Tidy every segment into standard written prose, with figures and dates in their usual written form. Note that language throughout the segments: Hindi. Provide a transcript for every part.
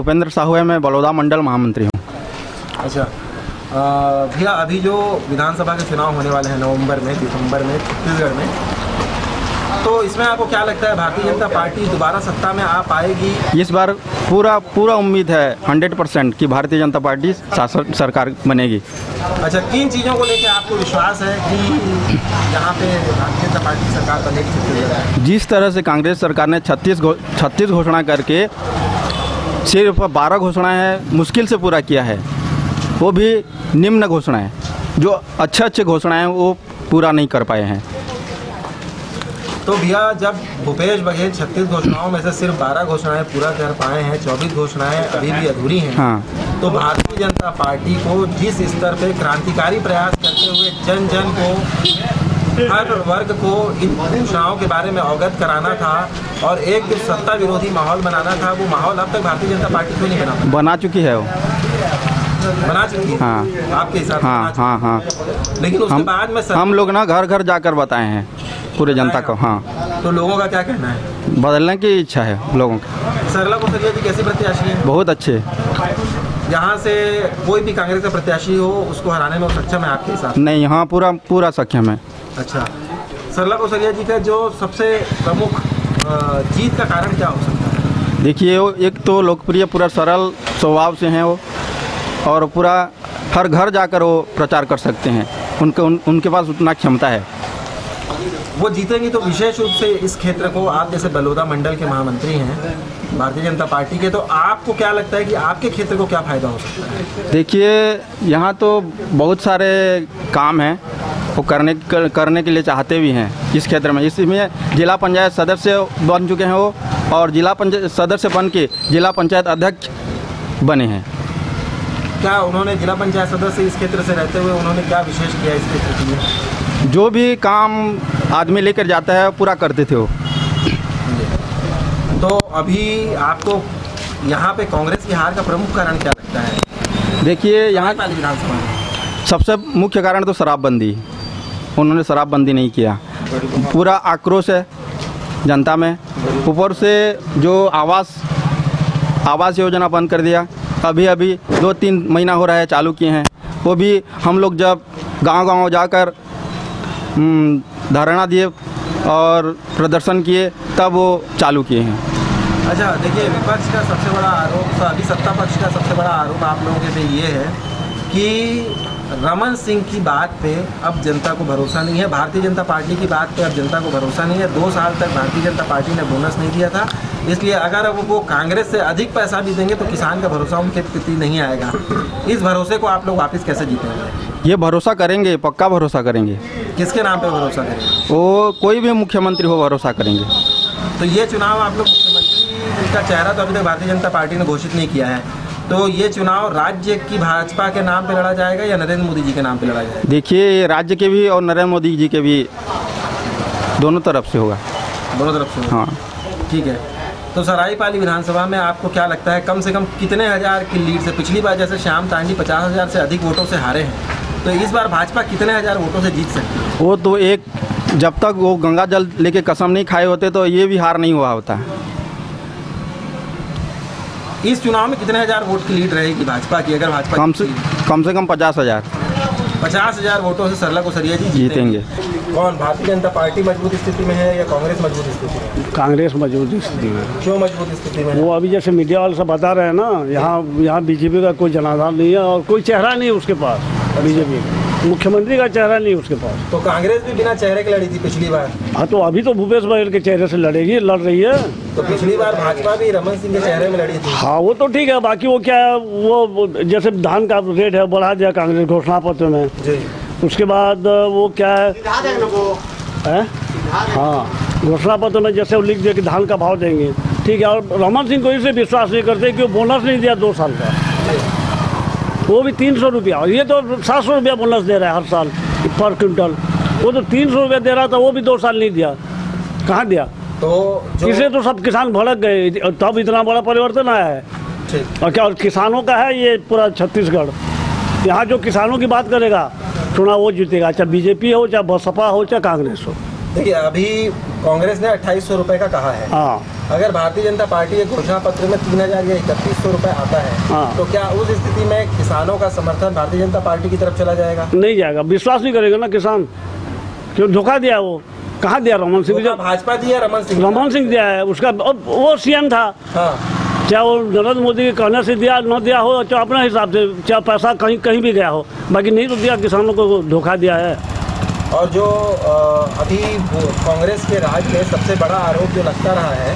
उपेंद्र साहू है, मैं बड़ौदा मंडल महामंत्री हूँ। अच्छा भैया, अभी जो विधानसभा के चुनाव होने वाले हैं नवंबर में, दिसंबर में छत्तीसगढ़ में, तो इसमें आपको क्या लगता है भारतीय जनता पार्टी दोबारा सत्ता में आ पाएगी? इस बार पूरा उम्मीद है 100% कि भारतीय जनता पार्टी शासन सरकार बनेगी। अच्छा, किन चीज़ों को लेकर आपको विश्वास है कि यहाँ पे भारतीय जनता पार्टी सरकार बनेगी? जिस तरह से कांग्रेस सरकार ने 36 घोषणा करके सिर्फ 12 घोषणाएं मुश्किल से पूरा किया है, वो भी निम्न घोषणाएं, जो अच्छे घोषणाएं वो पूरा नहीं कर पाए हैं। तो भैया, जब भूपेश बघेल 36 घोषणाओं में से सिर्फ 12 घोषणाएं पूरा कर पाए हैं, 24 घोषणाएं अभी भी अधूरी हैं, हाँ, तो भारतीय जनता पार्टी को जिस स्तर पे क्रांतिकारी प्रयास करते हुए जन जन को, हर वर्ग को इन घोषणाओं के बारे में अवगत कराना था और एक जो सत्ता विरोधी माहौल बनाना था, वो माहौल अब तक भारतीय जनता पार्टी क्यों नहीं बना चुकी है? वो बना चुकी है, हाँ, आपके हिसाब से? हाँ। लेकिन उसके बाद में हम लोग ना घर घर जाकर बताए हैं पूरे जनता को। हाँ, तो लोगों का क्या कहना है? बदलने की इच्छा है लोगों की। सरला कोसरिया जी कैसे प्रत्याशी हैं? बहुत अच्छे। यहाँ से कोई भी कांग्रेस का प्रत्याशी हो, उसको हराने में सक्षम है आपके हिसाब? नहीं, यहाँ पूरा सक्षम है। अच्छा, सरला कोसरिया जी का जो सबसे प्रमुख जीत का कारण क्या हो सकता है? देखिए, वो एक तो लोकप्रिय, पूरा सरल स्वभाव से हैं वो, और पूरा हर घर जाकर वो प्रचार कर सकते हैं। उनके पास उतना क्षमता है। वो जीतेंगी तो विशेष रूप से इस क्षेत्र को, आप जैसे बड़ौदा मंडल के महामंत्री हैं भारतीय जनता पार्टी के, तो आपको क्या लगता है कि आपके क्षेत्र को क्या फ़ायदा हो सकता है? देखिए, यहाँ तो बहुत सारे काम हैं, वो करने के लिए चाहते भी हैं इस क्षेत्र में। इसमें जिला पंचायत सदस्य बन चुके हैं वो, और जिला पंचायत सदस्य बन के जिला पंचायत अध्यक्ष बने हैं। क्या उन्होंने जिला पंचायत सदस्य इस क्षेत्र से रहते हुए उन्होंने क्या विशेष किया इस क्षेत्र के लिए? जो भी काम आदमी लेकर जाता है पूरा करते थे वो। तो अभी आपको यहाँ पे कांग्रेस की हार का प्रमुख कारण क्या लगता है? देखिए, यहाँ विधानसभा में सबसे मुख्य कारण तो शराबबंदी। उन्होंने शराबबंदी नहीं किया। पूरा आक्रोश है जनता में। ऊपर से जो आवास योजना बंद कर दिया, अभी 2-3 महीना हो रहा है चालू किए हैं। वो भी हम लोग जब गांव जाकर धरना दिए और प्रदर्शन किए, तब वो चालू किए हैं। अच्छा, देखिए, विपक्ष का सबसे बड़ा आरोप, अभी सत्ता पक्ष का सबसे बड़ा आरोप आप लोगों के पे ये है कि रमन सिंह की बात पे अब जनता को भरोसा नहीं है, भारतीय जनता पार्टी की बात पे अब जनता को भरोसा नहीं है। 2 साल तक भारतीय जनता पार्टी ने बोनस नहीं दिया था, इसलिए अगर अब वो कांग्रेस से अधिक पैसा भी देंगे तो किसान का भरोसा उनके प्रति नहीं आएगा। इस भरोसे को आप लोग वापस कैसे जीतेंगे? ये भरोसा करेंगे, पक्का भरोसा करेंगे। किसके नाम पे भरोसा करेंगे? वो कोई भी मुख्यमंत्री हो, भरोसा करेंगे। तो ये चुनाव आप लोग, मुख्यमंत्री का चेहरा तो अभी तक भारतीय जनता पार्टी ने घोषित नहीं किया है, तो ये चुनाव राज्य की भाजपा के नाम पे लड़ा जाएगा या नरेंद्र मोदी जी के नाम पे लड़ा जाएगा? देखिए, राज्य के भी और नरेंद्र मोदी जी के भी, दोनों तरफ से होगा। दोनों तरफ से? हाँ, ठीक है। तो सरायपाली विधानसभा में आपको क्या लगता है कम से कम कितने हज़ार की लीड से? पिछली बार जैसे श्याम तांडी 50,000 से अधिक वोटों से हारे हैं, तो इस बार भाजपा कितने हज़ार वोटों से जीत सकती है? वो तो जब तक वो गंगा जल लेके कसम नहीं खाए होते तो ये भी हार नहीं हुआ होता। इस चुनाव में कितने हज़ार वोट की लीड रहेगी भाजपा की, अगर भाजपा कम से कम 50,000? 50,000 वोटों से सरला कोसरिया जी जीतेंगे। कौन, भारतीय जनता पार्टी मजबूत स्थिति में है या कांग्रेस मजबूत स्थिति में? कांग्रेस मजबूत स्थिति में। क्यों मजबूत स्थिति में? वो अभी जैसे मीडिया वाले सब बता रहे हैं ना, यहाँ बीजेपी का कोई जनाधार नहीं है और कोई चेहरा नहीं उसके पास। बीजेपी मुख्यमंत्री का चेहरा नहीं उसके पास। तो कांग्रेस भी बिना चेहरे के लड़ी थी पिछली बार। हाँ, तो अभी तो भूपेश बघेल के चेहरे से लड़ रही है। तो पिछली बार भाजपा भी रमन सिंह के चेहरे में लड़ी थी। हाँ, वो तो ठीक है। बाकी वो क्या है, वो जैसे धान का रेट है बढ़ा दिया कांग्रेस घोषणा पत्र में जी। उसके बाद वो क्या है, हाँ, घोषणा पत्र में जैसे वो लिख दिया कि धान का भाव देंगे, ठीक है। और रमन सिंह को इससे विश्वास नहीं करते कि वो बोनस नहीं दिया 2 साल का, वो भी 300 रुपया। और ये तो 700 रुपया बोनस दे रहा है हर साल पर क्विंटल। वो तो 300 रुपया दे रहा था, वो भी 2 साल नहीं दिया। कहाँ दिया? तो इससे तो सब किसान भड़क गए, तब इतना बड़ा परिवर्तन आया है। और क्या, और किसानों का है ये पूरा छत्तीसगढ़। यहाँ जो किसानों की बात करेगा चुनाव वो जीतेगा, चाहे बीजेपी हो, चाहे बसपा हो, चाहे कांग्रेस हो। देखिए अभी कांग्रेस ने 2800 रुपए का कहा है। हाँ अगर भारतीय जनता पार्टी के घोषणा पत्र में 3000 या 3100 रुपए आता है, हाँ। तो क्या उस स्थिति में किसानों का समर्थन भारतीय जनता पार्टी की तरफ चला जाएगा? नहीं जाएगा, विश्वास नहीं करेगा ना किसान, क्यों धोखा दिया वो, कहाँ दिया रमन सिंह? तो भाजपा दिया, रमन सिंह दिया है, उसका वो सीएम था। हाँ। चाहे वो नरेंद्र मोदी के कहने से दिया न दिया हो, चाहे अपने हिसाब से, चाहे पैसा कहीं भी गया हो, बाकी नहीं तो दिया, किसानों को धोखा दिया है। और जो अभी कांग्रेस के राज में सबसे बड़ा आरोप जो लगता रहा है,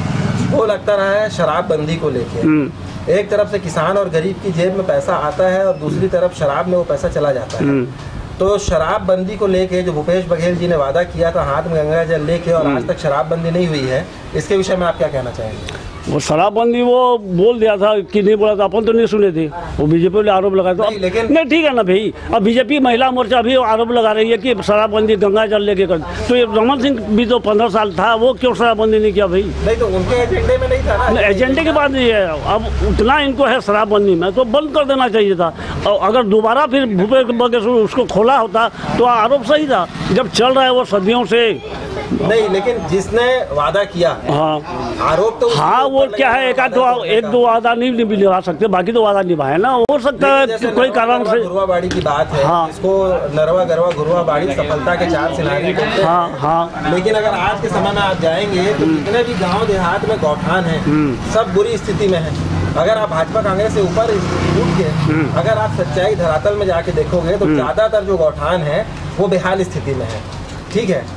वो लगता रहा है शराबबंदी को लेके। एक तरफ से किसान और गरीब की जेब में पैसा आता है और दूसरी तरफ शराब में वो पैसा चला जाता है। तो शराबबंदी को लेके जो भूपेश बघेल जी ने वादा किया था हाथ में गंगा जल लेके, और आज तक शराबबंदी नहीं हुई है, इसके विषय में आप क्या कहना चाहेंगे? वो शराबबंदी वो बोल दिया था कि नहीं बोला था, अपन तो नहीं सुने थे, वो बीजेपी ने आरोप लगाया था। लेकिन नहीं ठीक है ना भाई, अब बीजेपी महिला मोर्चा भी आरोप लगा रही है कि शराबबंदी गंगा जल लेके कर, तो ये रमन सिंह भी तो 15 साल था, वो क्यों शराबबंदी नहीं किया भाई? नहीं तो उनके एजेंडे में नहीं था ना। एजेंडे की बात नहीं है, अब उतना इनको है शराबबंदी में तो बंद कर देना चाहिए था। और अगर दोबारा फिर भूपेश बघेल उसको खोला होता तो आरोप सही था, जब चल रहा है वो सदियों से। नहीं लेकिन जिसने वादा किया, हाँ आरोप तो हाँ, वो क्या है, एक दो वादा नहीं निभा सकते, बाकी तो वादा निभाए ना, हो सकता है कोई कारण से। घुरवाबाड़ी की बात है, हाँ। इसको नरवा गरवा घुरवाबाड़ी सफलता के 4 सिनारी बोलते हैं। हाँ हाँ। लेकिन अगर आज के समय में आप जाएंगे तो जितने भी गांव देहात में गौठान हैं, सब बुरी स्थिति में है। अगर आप भाजपा कांग्रेस से ऊपर उठ के अगर आप सच्चाई धरातल में जाके देखोगे तो ज्यादातर जो गौठान है वो बेहाल स्थिति में है। ठीक है,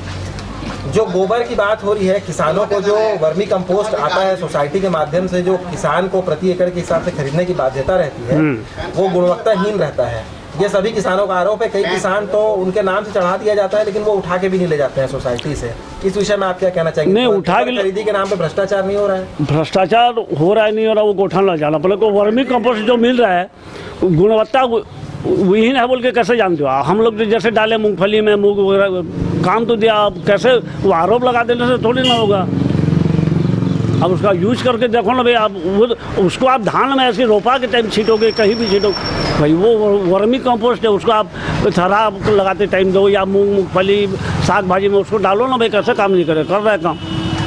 जो गोबर की बात हो रही है, किसानों को जो वर्मी कंपोस्ट आता है सोसाइटी के माध्यम से, जो किसान को प्रति एकड़ के हिसाब से खरीदने की बाध्यता रहती है, वो गुणवत्ताहीन रहता है। ये सभी किसानों का आरोप है। कई किसान तो उनके नाम से चढ़ा दिया जाता है, लेकिन वो उठा के भी नहीं ले जाते हैं सोसाइटी से। इस विषय में आप क्या कहना चाहेंगे? नहीं, उठा के खरीदी के नाम पे भ्रष्टाचार नहीं हो रहा है? भ्रष्टाचार हो रहा है, नहीं हो रहा, वो गोठान जाना पड़े को। वर्मी कंपोस्ट जो मिल रहा है गुणवत्ता विहीन है बोल के कैसे जानते हो? हम लोग जैसे डाले मूंगफली में मूंग वगैरह, काम तो दिया, अब कैसे वो आरोप लगा देने से थोड़ी ना होगा। अब उसका यूज करके देखो ना भाई, आप वो उसको आप धान में ऐसे रोपा के टाइम छीटोगे, कहीं भी छीटो भाई, वो वर्मी कंपोस्ट है, उसको आप थरा लगाते टाइम दो, या मूंगफली साग भाजी में उसको डालो ना भाई, कैसे काम नहीं करे, कर रहा है काम।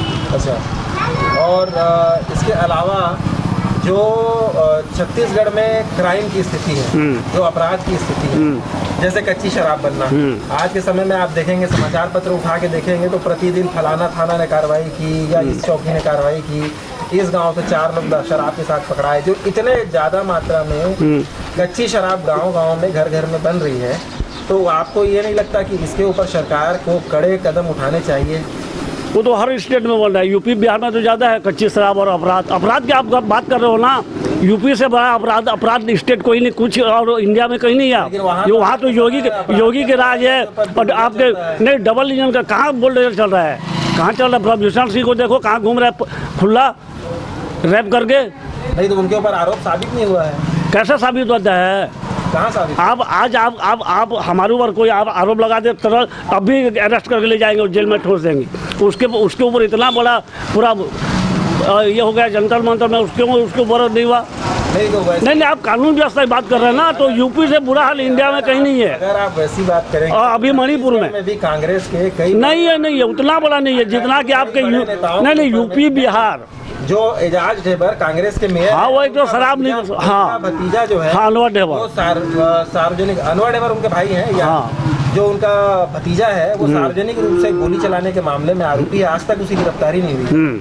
अच्छा, और इसके अलावा जो छत्तीसगढ़ में क्राइम की स्थिति है, जो अपराध की स्थिति है, जैसे कच्ची शराब बनना, आज के समय में आप देखेंगे, समाचार पत्र उठा के देखेंगे तो प्रतिदिन फलाना थाना ने कार्रवाई की, या इस चौकी ने कार्रवाई की, इस गांव से 4 लोग शराब के साथ पकड़ाए। जो इतने ज़्यादा मात्रा में कच्ची शराब गांव-गांव में घर घर में बन रही है, तो आपको ये नहीं लगता कि इसके ऊपर सरकार को कड़े कदम उठाने चाहिए? वो तो हर स्टेट में बोल रहा है, यूपी बिहार में तो ज़्यादा है कच्ची शराब और अपराध की आप बात कर रहे हो ना, यूपी से बड़ा अपराध स्टेट कोई नहीं, कुछ और इंडिया में कहीं नहीं है। वहाँ तो योगी के राज है, और आपके नहीं डबल इंजन का कहाँ बुलडोजर चल रहा है, कहाँ चल रहा है? प्रभूषण सिंह को देखो कहाँ घूम रहा है खुला रैप करके। नहीं तो उनके ऊपर आरोप साबित नहीं हुआ है। कैसे साबित होता है? कहाँ साबित? आप हमारे ऊपर कोई आप आरोप लगा दे, तुरंत अभी अरेस्ट करके ले जाएंगे और जेल में ठोस देंगे। उसके ऊपर इतना बड़ा पूरा ये हो गया जंतर मंतर में, उसके ऊपर नहीं हुआ। नहीं, आप कानून व्यवस्था की बात कर रहे हैं ना, तो यूपी से बुरा हाल इंडिया में कहीं नहीं है। अगर आप वैसी बात करें, अभी मणिपुर में भी कांग्रेस के कई नहीं है, उतना बड़ा नहीं है जितना कि आपके नहीं यूपी बिहार। जो एजाज ढेबर कांग्रेस के मेयर, हाँ, वो एक तो शराब नहीं, हाँ, भतीजा जो है, हाँ, अनवर ढेबर, वो सार्वजनिक, अनवर ढेबर उनके भाई हैं, या जो उनका भतीजा है वो सार्वजनिक रूप से गोली चलाने के मामले में आरोपी है, आज तक उसकी गिरफ्तारी नहीं हुई।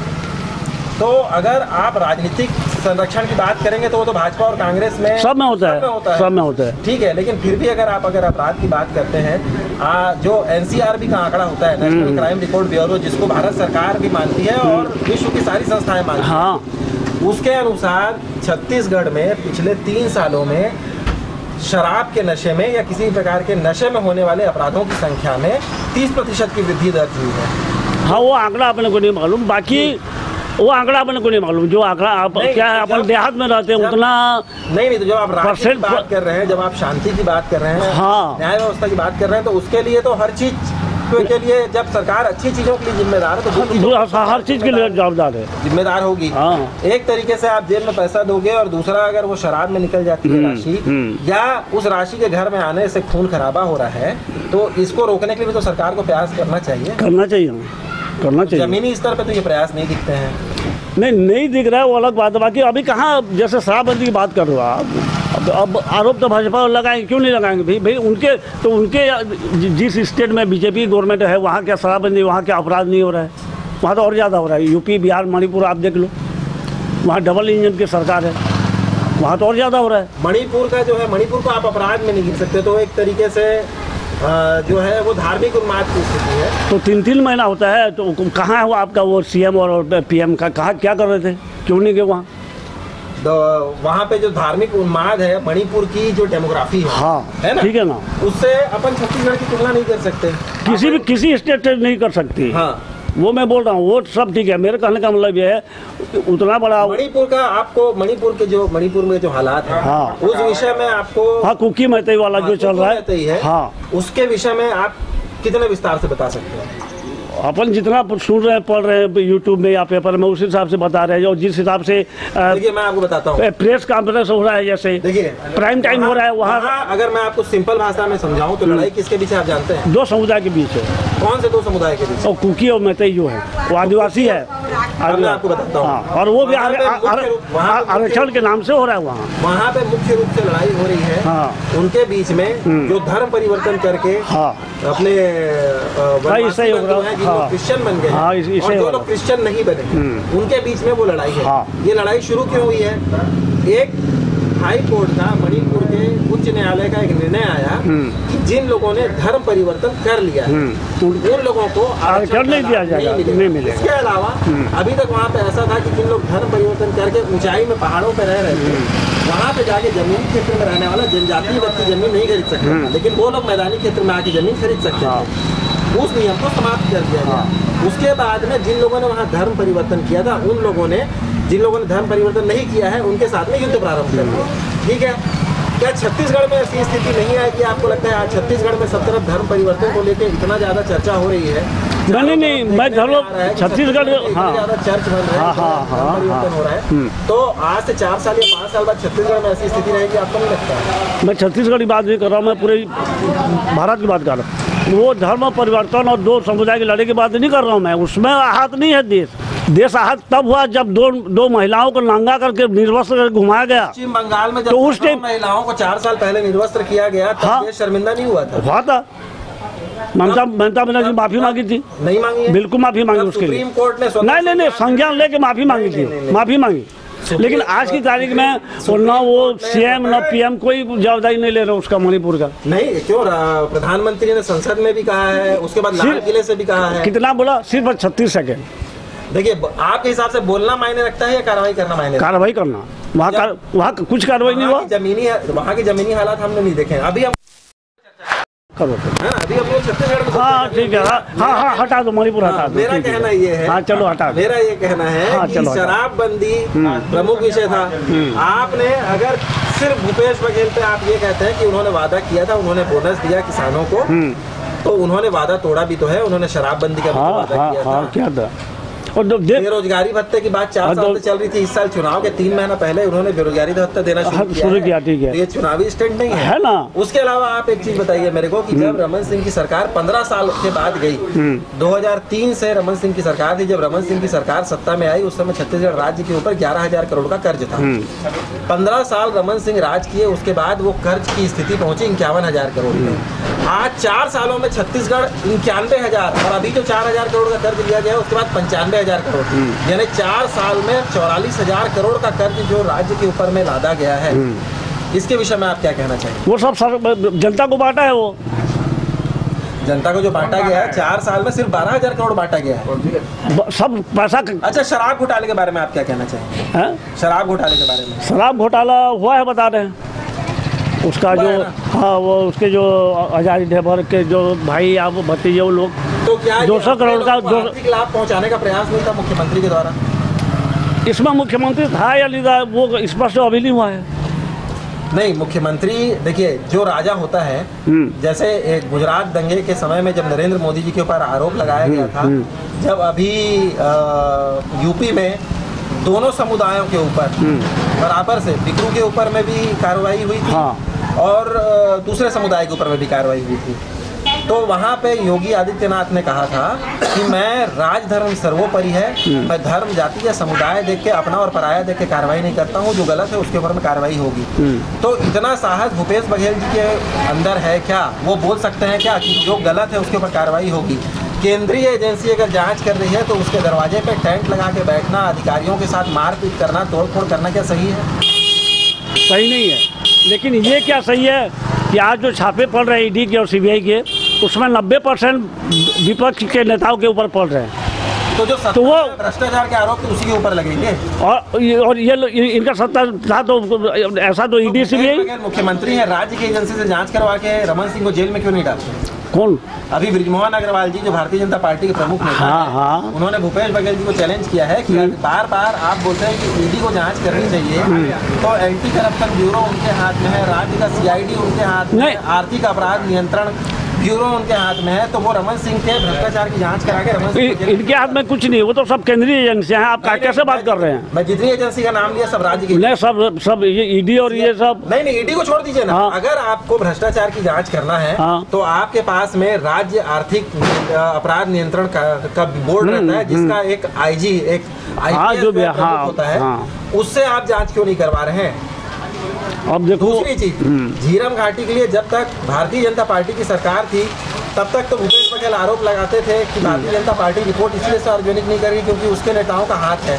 तो अगर आप राजनीतिक संरक्षण की बात करेंगे तो वो तो भाजपा और कांग्रेस में सब में होता है। ठीक है, लेकिन फिर भी अगर अपराध की बात करते हैं, जो एनसीआरबी का आंकड़ा होता है, नेशनल क्राइम रिकॉर्ड ब्यूरो, जिसको भारत सरकार भी मानती है और विश्व की सारी संस्थाएं मानती हैं, उसके अनुसार छत्तीसगढ़ में पिछले 3 सालों में शराब के नशे में या किसी प्रकार के नशे में होने वाले अपराधों की संख्या में 30% की वृद्धि दर्ज हुई है। हाँ, वो आंकड़ा अपने को नहीं मालूम, बाकी वो आंकड़ा अपने को नहीं मालूम, जो आंकड़ा आप क्या है, अपन देहात में रहते हैं उतना नहीं। तो जब आप राष्ट्र की बात कर रहे हैं, जब आप शांति की बात कर रहे हैं, हाँ, न्याय व्यवस्था की बात कर रहे हैं, तो उसके लिए तो हर चीज के लिए जब सरकार अच्छी चीज़ों के लिए जिम्मेदार है तो बुरी चीज़ों हर चीज़ के लिए जवाबदार है, जिम्मेदार होगी। हाँ। एक तरीके से आप जेल में पैसा दोगे और दूसरा अगर वो शराब में निकल जाती है राशि या उस राशि के घर में आने से खून खराबा हो रहा है, तो इसको रोकने के लिए भी तो सरकार को प्रयास करना चाहिए। करना चाहिए। जमीनी स्तर पे तो ये प्रयास नहीं दिखते हैं। नहीं दिख रहा है, वो अलग बात है। बाकी अभी कहाँ, जैसे शराबबंदी की बात कर रहे हो आप, अब आरोप तो भाजपा लगाएंगे, क्यों नहीं लगाएंगे भाई? उनके जिस स्टेट में बीजेपी गवर्नमेंट है वहाँ क्या शराबबंदी, वहाँ क्या अपराध नहीं हो रहा है? वहाँ तो और ज़्यादा हो रहा है। यूपी, बिहार, मणिपुर आप देख लो, वहाँ डबल इंजन की सरकार है, वहाँ तो और ज़्यादा हो रहा है। मणिपुर का जो है, मणिपुर को आप अपराध में नहीं गिन सकते, तो एक तरीके से जो है वो धार्मिक उन्माद की स्थिति है। तो 3-3 महीना होता है, तो कहाँ है वो आपका वो सीएम और पीएम का? कहाँ क्या कर रहे थे, क्यों नहीं गए वहाँ? वहाँ पे जो धार्मिक उन्माद है, मणिपुर की जो डेमोग्राफी है, हाँ, है ना, ठीक है ना, उससे अपन छत्तीसगढ़ की तुलना नहीं कर सकते, किसी स्टेट से नहीं कर सकती। हाँ, वो मैं बोल रहा हूँ, वो सब ठीक है। मेरे कहने का मतलब ये है, उतना बड़ा मणिपुर का आपको, मणिपुर में जो हालात है, हाँ, उस विषय में आपको, हाँ, कुकी मैतई वाला जो चल रहा है, हाँ, उसके विषय में आप कितने विस्तार से बता सकते हैं? अपन जितना सुन रहे हैं, पढ़ रहे हैं यूट्यूब में या पेपर में, उस हिसाब से बता रहे हैं। और जिस हिसाब से देखिए मैं आपको बताता हूँ, प्रेस कॉन्फ्रेंस हो रहा है, जैसे देखिए प्राइम टाइम हो रहा है वहाँ। अगर मैं आपको सिंपल भाषा में समझाऊं तो लड़ाई किसके बीच है आप जानते हैं? 2 समुदाय के बीच है। कौन से 2 समुदाय के बीच? और कुकी और मैतई जो है वो आदिवासी है। मैं आपको बताता हूँ, हाँ, और वो भी आरक्षण के नाम से हो रहा है वहाँ पे मुख्य रूप से लड़ाई हो रही है। हाँ, उनके बीच में जो धर्म परिवर्तन करके हाँ, अपने क्रिश्चियन बन गए, हाँ, और जो लोग क्रिश्चियन नहीं बने, उनके बीच में वो लड़ाई है। हाँ। ये लड़ाई शुरू क्यों हुई है? एक हाई कोर्ट का, मणिपुर के उच्च न्यायालय का एक निर्णय आया कि जिन लोगों ने धर्म परिवर्तन कर लिया है उन लोगों को आरक्षण नहीं दिया जाएगा, नहीं मिलेगा। इसके अलावा अभी तक वहाँ पे ऐसा था कि जिन लोग धर्म परिवर्तन करके ऊंचाई में पहाड़ों पे रह रहे थे, वहाँ पे जाके जमीनी क्षेत्र में रहने वाला जनजातीय व्यक्ति जमीन नहीं खरीद सकता था, लेकिन वो लोग मैदानी क्षेत्र में आके जमीन खरीद सकते थे। उस नियम को समाप्त कर दिया गया। उसके बाद में जिन लोगों ने वहाँ धर्म परिवर्तन किया था, उन लोगों ने, जिन लोगों ने धर्म परिवर्तन नहीं किया है, उनके साथ में युद्ध प्रारंभ कर दिया। ठीक है, क्या छत्तीसगढ़ में ऐसी स्थिति नहीं है कि आपको लगता है आज छत्तीसगढ़ में सब तरफ धर्म परिवर्तन को लेकर इतना ज़्यादा चर्चा हो रही है? नहीं, मैं छत्तीसगढ़, हाँ, ज़्यादा चर्च बन रहा है, धर्म परिवर्तन हो रहा है, तो आज से 4 साल या 5 साल बाद छत्तीसगढ़ में ऐसी स्थिति रहेगी, आपको नहीं लगता है? मैं छत्तीसगढ़ की बात नहीं कर रहा हूँ, मैं पूरे भारत की बात कर रहा हूँ। वो धर्म परिवर्तन और 2 समुदाय की लड़ाई की बात नहीं कर रहा हूँ मैं, उसमें आहत नहीं है देश आहत तब हुआ जब दो महिलाओं को नंगा करके निर्वस्त्र करके घुमाया गया। पश्चिम बंगाल में जब तो उस टाइम महिलाओं को 4 साल पहले निर्वस्त्र किया गया, तब हाँ, देश शर्मिंदा नहीं हुआ था? ममता बनर्जी माफी मांगी थी, नहीं मांगी, बिल्कुल माफी मांगी उसके लिए। सुप्रीम कोर्ट ने नहीं संज्ञान लेके माफी मांगी थी, माफी मांगी। लेकिन आज की तारीख में ना वो सीएम ना पीएम कोई जवाबदारी नहीं ले रहा उसका, मणिपुर का। नहीं, क्यों? प्रधानमंत्री ने संसद में भी कहा है, उसके बाद लाल किले से भी कहा है। कितना बोला? सिर्फ 36 सेकेंड। देखिए, आपके हिसाब से बोलना मायने रखता है या कार्रवाई करना मायने? कार्रवाई करना। वहाँ कुछ कार्रवाई नहीं हुआ। वहाँ की जमीनी हालात हमने नहीं देखे। अभी हम करो, अभी हम लोग छत्तीसगढ़ में, हाँ ठीक है, हाँ हटा दो, मणिपुर हटा दो। मेरा कहना ये है, हाँ चलो हटा। मेरा ये कहना है कि शराबबंदी प्रमुख विषय था। आपने अगर सिर्फ भूपेश बघेल पे आप ये कहते हैं कि उन्होंने वादा किया था, उन्होंने बोनस दिया किसानों को, तो उन्होंने वादा तोड़ा भी तो है। उन्होंने शराबबंदी का वादा किया था, क्या था? और बेरोजगारी भत्ते की बात 4 साल से चल रही थी। इस साल चुनाव के 3 महीना पहले उन्होंने बेरोजगारी भत्ता देना शुरू किया। ठीक है, ये चुनावी स्टैंड नहीं है ना। उसके अलावा आप एक चीज बताइए मेरे को कि जब रमन सिंह की सरकार 15 साल के बाद गई, 2003 से रमन सिंह की सरकार थी, जब रमन सिंह की सरकार सत्ता में आई, उस समय छत्तीसगढ़ राज्य के ऊपर 11,000 करोड़ का कर्ज था। 15 साल रमन सिंह राज किए, उसके बाद वो कर्ज की स्थिति पहुंची 51,000 करोड़ में। आज 4 सालों में छत्तीसगढ़ 91,000, और अभी जो 4,000 करोड़ का कर्ज लिया गया उसके बाद 95,000 करोड़, यानी 4 साल में 44,000 करोड़ का कर्ज जो राज्य के ऊपर में लादा गया है। इसके विषय में आप क्या कहना चाहिए? वो सब जनता को बांटा है, वो जनता को जो बांटा गया है 4 साल में सिर्फ 12,000 करोड़ बांटा गया है, सब पैसा। अच्छा, शराब घोटाले के बारे में आप क्या कहना चाहिए? शराब घोटाले के बारे में? शराब घोटाला हुआ है, बता रहे हैं उसका जो, हाँ, वो उसके जो आजादी ढेबर के जो भाई आप भतीजे वो लोग, तो क्या 200 करोड़ का आर्थिक लाभ पहुंचाने का प्रयास नहीं था मुख्यमंत्री के द्वारा? इसमें मुख्यमंत्री था या नहीं था वो स्पष्ट अभी नहीं हुआ है। नहीं, मुख्यमंत्री देखिए जो राजा होता है, जैसे एक गुजरात दंगे के समय में जब नरेंद्र मोदी जी के ऊपर आरोप लगाया गया था, जब अभी यूपी में दोनों समुदायों के ऊपर बराबर से बिकरू के ऊपर में भी कार्रवाई हुई थी, और दूसरे समुदाय के ऊपर में भी कार्रवाई हुई थी, तो वहाँ पे योगी आदित्यनाथ ने कहा था कि मैं राजधर्म सर्वोपरि है, मैं धर्म, जाति या समुदाय देख के, अपना और पराया देख के कार्रवाई नहीं करता हूँ, जो गलत है उसके ऊपर में कार्रवाई होगी। तो इतना साहस भूपेश बघेल जी के अंदर है क्या? वो बोल सकते हैं क्या कि जो गलत है उसके ऊपर कार्रवाई होगी? केंद्रीय एजेंसी अगर जांच कर रही है तो उसके दरवाजे पे टेंट लगा के बैठना, अधिकारियों के साथ मारपीट करना, तोड़फोड़ करना क्या सही है? सही नहीं है। लेकिन ये क्या सही है कि आज जो छापे पड़ रहे हैं ईडी के और सीबीआई के, उसमें 90% विपक्ष के नेताओं के ऊपर पड़ रहे हैं। तो वो भ्रष्टाचार के आरोप तो उसी के ऊपर लगेंगे, और ये इनका सत्ता था तो ऐसा तो ईडी सीबीआई। मुख्यमंत्री है, राज्य की एजेंसी से जांच करवा के रमन सिंह को जेल में क्यों नहीं डालते? कौन? अभी बृजमोहन अग्रवाल जी जो भारतीय जनता पार्टी के प्रमुख नेता हैं, उन्होंने भूपेश बघेल जी को चैलेंज किया है कि बार बार आप बोलते हैं कि ईडी को जांच करनी चाहिए, तो एंटी करप्शन ब्यूरो उनके हाथ में है, राज्य का सीआईडी उनके हाथ में है, आर्थिक अपराध नियंत्रण ब्यूरो उनके हाथ में है, तो वो रमन सिंह के भ्रष्टाचार की जांच करा के रमन सिंह इनके हाथ में कुछ नहीं, वो तो सब केंद्रीय एजेंसियां हैं। आप कैसे बात कर रहे हैं? मैं जितनी एजेंसी का नाम लिया सब राज्य की नहीं, सब ये ईडी और ये सब नहीं, ईडी को छोड़ दीजिए ना। अगर आपको भ्रष्टाचार की जांच करना है तो आपके पास में राज्य आर्थिक अपराध नियंत्रण का बोर्ड रहता है, जिसका एक आईजी, एक IPS होता है, उससे आप जांच क्यों नहीं करवा रहे हैं? अब देखो, दूसरी चीज, झीरम घाटी के लिए जब तक भारतीय जनता पार्टी की सरकार थी तब तक तो भूपेश बघेल आरोप लगाते थे कि भारतीय जनता पार्टी रिपोर्ट इसलिए सार्वजनिक नहीं करी क्योंकि उसके नेताओं का हाथ है।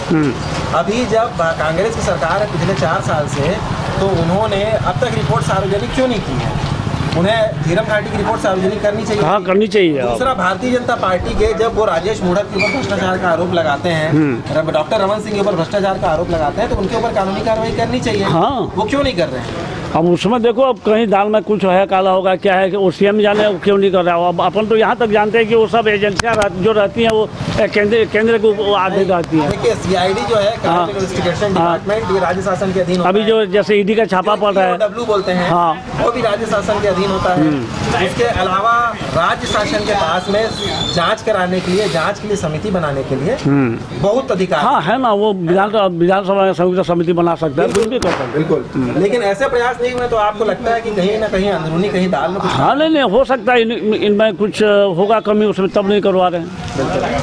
अभी जब कांग्रेस की सरकार है पिछले 4 साल से, तो उन्होंने अब तक रिपोर्ट सार्वजनिक क्यों नहीं की है? उन्हें झीरम घाटी की रिपोर्ट सार्वजनिक करनी चाहिए। हाँ, करनी चाहिए। दूसरा, भारतीय जनता पार्टी के जब वो राजेश मूढ़त के ऊपर भ्रष्टाचार का आरोप लगाते हैं, डॉक्टर रमन सिंह के ऊपर भ्रष्टाचार का आरोप लगाते हैं, तो उनके ऊपर कानूनी कार्रवाई करनी चाहिए। वो क्यों नहीं कर रहे हैं? अब उसमें देखो, अब कहीं दाल में कुछ है, काला होगा, क्या है कि वो सीएम जाने क्यों नहीं कर रहा है। अब अपन तो यहाँ तक जानते हैं कि वो सब एजेंसियाँ जो रहती हैं वो केंद्र को आगे रहती हैं। देखिए, सीआईडी जो है, इन्वेस्टिगेशन डिपार्टमेंट, ये राज्य शासन के अधीन। अभी जो जैसे ईडी का छापा पड़ रहा है, डब्ल्यू बोलते हैं, वो भी राज्य शासन के अधीन होता है। इसके अलावा राज्य शासन के पास में जांच कराने के लिए, जांच के लिए समिति बनाने के लिए बहुत अधिकार। हाँ, है ना, वो विधानसभा में संयुक्त समिति बना सकता है, बिल्कुल कर सकता है। बिल्कुल, लेकिन ऐसे प्रयास नहीं हुए तो आपको लगता है कि कहीं ना कहीं अंदरूनी, कहीं दाल में कुछ? हाँ, नहीं, हो सकता है इनमें कुछ होगा कमी, उसमें तब नहीं करवा रहे हैं।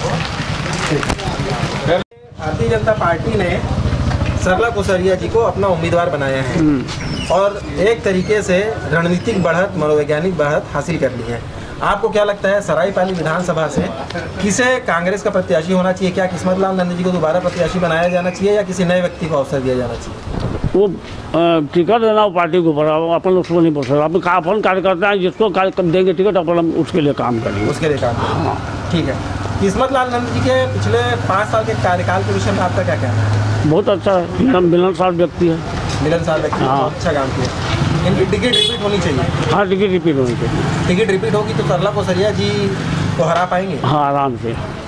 भारतीय जनता पार्टी ने सरला कुसरिया जी को अपना उम्मीदवार बनाया है और एक तरीके से रणनीतिक बढ़त, मनोवैज्ञानिक बढ़त हासिल कर ली है। आपको क्या लगता है, सरायपाली विधानसभा से किसे कांग्रेस का प्रत्याशी होना चाहिए? क्या किस्मत लाल नंदा जी को दोबारा प्रत्याशी बनाया जाना चाहिए या किसी नए व्यक्ति को अवसर दिया जाना चाहिए? वो टिकट देना वो पार्टी को ऊपर, अपन उसको नहीं बोल सकते। अपन कार्यकर्ता हैं, जिसको देंगे टिकट अपन उसके लिए काम करेंगे, उसके लिए काम। ठीक है। किस्मत लाल नंदा जी के पिछले 5 साल के कार्यकाल के विषय में आपका क्या कहना है? बहुत अच्छा मिलनसार व्यक्ति है। मिलनसार व्यक्ति, बहुत अच्छा काम किया। इनकी टिकट रिपीट होनी चाहिए। हाँ, टिकट रिपीट होनी चाहिए। टिकट रिपीट होगी तो सरला कुसरिया जी को हरा पाएंगे? हाँ, आराम से।